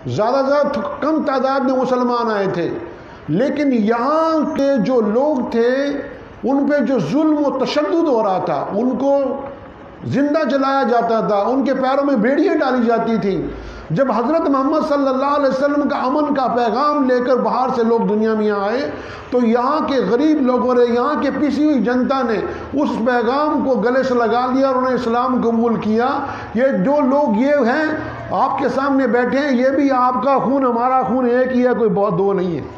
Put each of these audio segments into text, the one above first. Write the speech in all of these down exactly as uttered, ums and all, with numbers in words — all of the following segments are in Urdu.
زیادہ زیادہ کم تعداد میں مسلمان آئے تھے، لیکن یہاں کے جو لوگ تھے ان پہ جو ظلم و تشدد ہو رہا تھا، ان کو زندہ جلایا جاتا تھا، ان کے پیروں میں بیڑیاں ڈالی جاتی تھیں. جب حضرت محمد صلی اللہ علیہ وسلم کا امن کا پیغام لے کر باہر سے لوگ دنیا میں یہاں آئے تو یہاں کے غریب لوگوں نے، یہاں کے پسی ہوئی جنتا نے اس پیغام کو گلے سے لگا لیا اور انہیں اسلام قبول کیا. یہ جو لوگ یہ ہیں آپ کے سامنے بیٹھے ہیں، یہ بھی آپ کا خون ہمارا خون ایک ہی ہے، کوئی بہت دو نہیں ہے،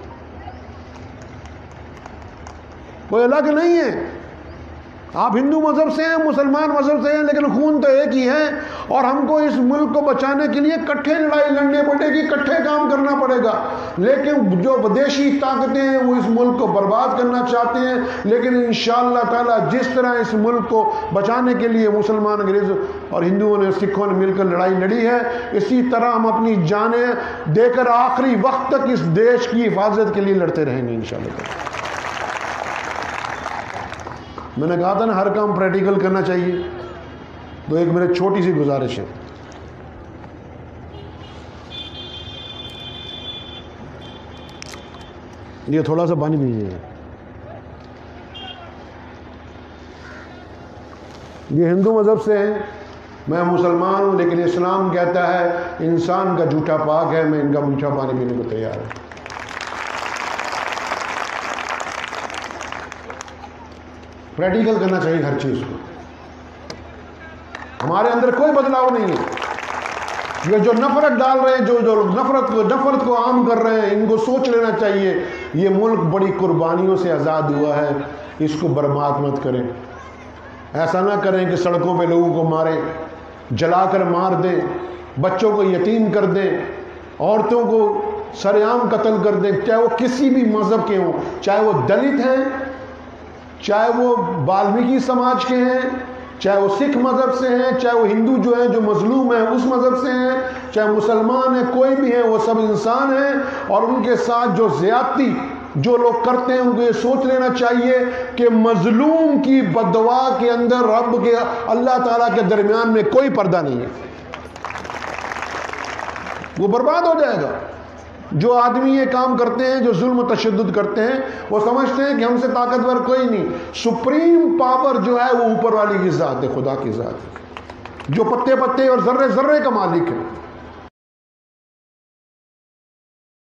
کوئی الگ نہیں ہے. آپ ہندو مذہب سے ہیں، مسلمان مذہب سے ہیں، لیکن خون تو ایک ہی ہے. اور ہم کو اس ملک کو بچانے کے لیے کٹھے لڑائی لڑنی پڑے گی، کٹھے کام کرنا پڑے گا. لیکن جو ودیشی طاقتیں ہیں وہ اس ملک کو برباد کرنا چاہتے ہیں، لیکن انشاءاللہ تعالی جس طرح اس ملک کو بچانے کے لیے مسلمان، انگریز اور ہندوؤں نے، سکھوں نے مل کر لڑائی لڑی ہے، اسی طرح ہم اپنی جانیں دے کر آخری وقت تک اس دیش کی حفاظت کے لیے لڑتے رہیں گے انشاءاللہ تعالی. میں نے کہا تھا نا ہر کام پریکٹیکل کرنا چاہیے، تو ایک میری چھوٹی سی گزارش ہے. یہ تھوڑا سا پانی پیجیے. یہ ہندو مذہب سے ہیں، میں مسلمان ہوں، لیکن اسلام کہتا ہے انسان کا جھوٹا پاک ہے، میں ان کا میٹھا پانی پینے کو تیار ہوں. پریکٹیکل کرنا چاہیے ہر چیز کو. ہمارے اندر کوئی بدلاؤ نہیں ہے. یہ جو نفرت ڈال رہے ہیں، جو جو نفرت کو نفرت کو عام کر رہے ہیں، ان کو سوچ لینا چاہیے یہ ملک بڑی قربانیوں سے آزاد ہوا ہے، اس کو برباد مت کریں. ایسا نہ کریں کہ سڑکوں پہ لوگوں کو ماریں، جلا کر مار دیں، بچوں کو یتیم کر دیں، عورتوں کو سرعام قتل کر دیں، چاہے وہ کسی بھی مذہب کے ہوں، چاہے وہ دلت ہیں، چاہے وہ بالمیکی سماج کے ہیں، چاہے وہ سکھ مذہب سے ہیں، چاہے وہ ہندو جو ہیں جو مظلوم ہیں اس مذہب سے ہیں، چاہے مسلمان ہیں، کوئی بھی ہیں، وہ سب انسان ہیں. اور ان کے ساتھ جو زیادتی جو لوگ کرتے ہیں ان کو یہ سوچ لینا چاہیے کہ مظلوم کی بددعا کے اندر رب کے اللہ تعالیٰ کے درمیان میں کوئی پردہ نہیں ہے، وہ برباد ہو جائے گا. جو آدمی یہ کام کرتے ہیں، جو ظلم و تشدد کرتے ہیں، وہ سمجھتے ہیں کہ ہم سے طاقتور کوئی نہیں. سپریم پاور جو ہے وہ اوپر والی کی ذات ہے، خدا کی ذات ہے، جو پتے پتے اور ذرے ذرے کا مالک ہے.